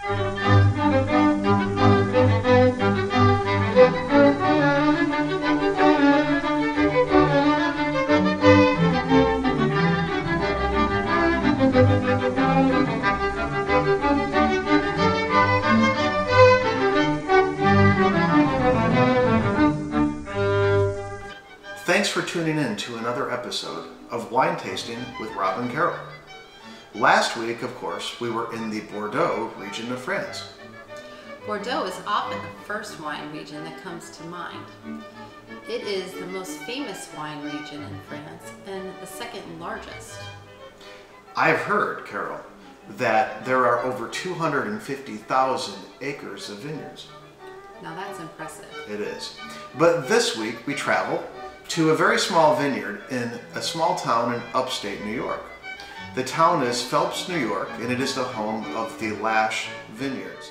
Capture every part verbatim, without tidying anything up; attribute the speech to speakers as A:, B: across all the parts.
A: Thanks for tuning in to another episode of Wine Tasting with Rob and Carol. Last week, of course, we were in the Bordeaux region of France.
B: Bordeaux is often the first wine region that comes to mind. It is the most famous wine region in France and the second largest.
A: I've heard, Carol, that there are over two hundred fifty thousand acres of vineyards.
B: Now that's impressive.
A: It is. But this week we travel to a very small vineyard in a small town in upstate New York. The town is Phelps, New York, and it is the home of the Lash vineyards.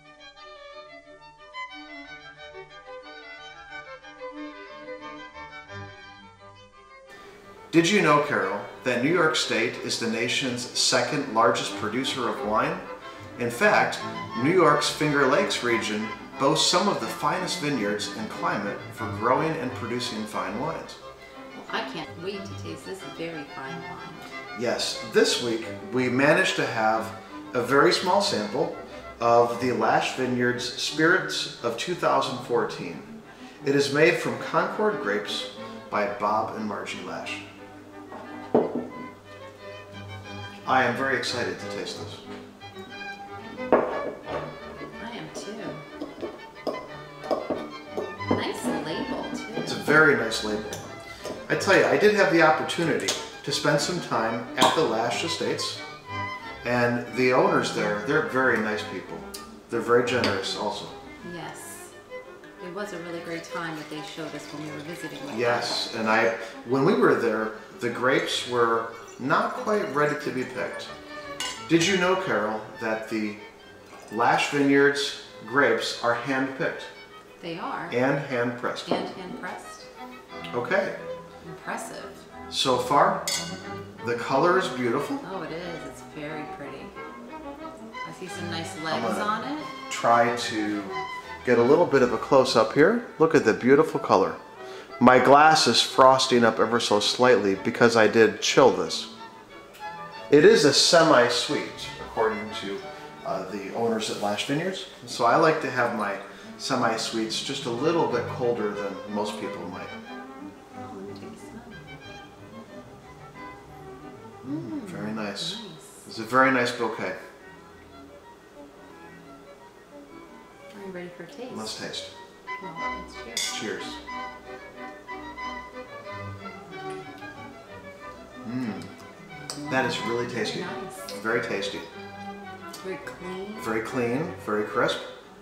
A: Did you know, Carol, that New York State is the nation's second largest producer of wine? In fact, New York's Finger Lakes region boasts some of the finest vineyards and climate for growing and producing fine wines.
B: Well, I can't wait to taste this very fine wine.
A: Yes, this week we managed to have a very small sample of the Lash Vineyards Spirits of two thousand fourteen. It is made from Concord grapes by Bob and Margie Lash. I am very excited to taste this. Very nice label. I tell you, I did have the opportunity to spend some time at the Lash Estates, and the owners there, they're very nice people. They're very generous also.
B: Yes. It was a really great time that they showed us when we were visiting with
A: Yes, them. and I, when we were there, the grapes were not quite ready to be picked. Did you know, Carol, that the Lash Vineyards grapes are hand-picked?
B: They are.
A: And hand-pressed.
B: And hand-pressed.
A: Okay.
B: Impressive.
A: So far, the color is beautiful.
B: Oh, it is. It's very pretty. I see some nice legs on it.
A: Try to get a little bit of a close-up here. Look at the beautiful color. My glass is frosting up ever so slightly because I did chill this. It is a semi-sweet, according to uh, the owners at Lash Vineyards. So I like to have my semi-sweets just a little bit colder than most people might.
B: Mm,
A: very nice.
B: nice.
A: It's a very nice bouquet.
B: Are you ready for a taste?
A: Let's taste.
B: Well, let's cheers.
A: Cheers. Mmm. That is really tasty.
B: Nice.
A: Very tasty.
B: Very clean.
A: Very clean, very crisp.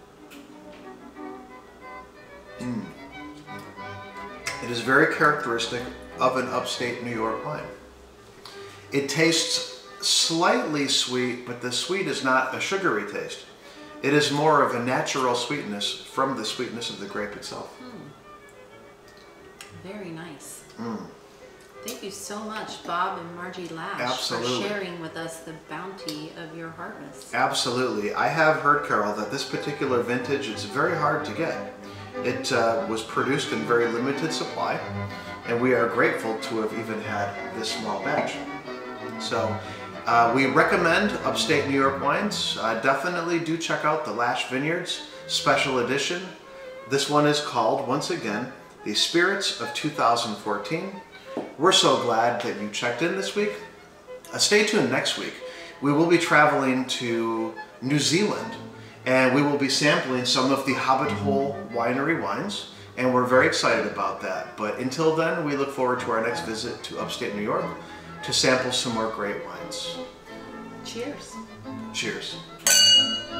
A: Mm. It is very characteristic of an upstate New York wine. It tastes slightly sweet, but the sweet is not a sugary taste. It is more of a natural sweetness from the sweetness of the grape itself.
B: Mm. Very nice.
A: Mm.
B: Thank you so much, Bob and Margie Lash,
A: Absolutely.
B: for sharing with us the bounty of your harvest.
A: Absolutely. I have heard, Carol, that this particular vintage is very hard to get. It uh, was produced in very limited supply, and we are grateful to have even had this small batch. So uh, we recommend upstate New York wines. Uh, definitely do check out the Lash Vineyards Special Edition. This one is called, once again, the Spirits of two thousand fourteen. We're so glad that you checked in this week. Uh, stay tuned next week. We will be traveling to New Zealand, and we will be sampling some of the Hobbit Hole Winery wines, and we're very excited about that. But until then, we look forward to our next visit to upstate New York to sample some more great wines.
B: Cheers.
A: Cheers.